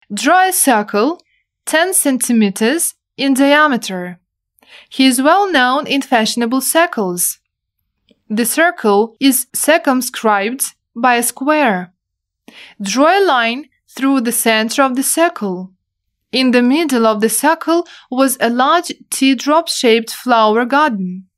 Draw a circle 10 centimeters in diameter. He is well known in fashionable circles. The circle is circumscribed by a square. Draw a line through the center of the circle. In the middle of the circle was a large teardrop-shaped flower garden.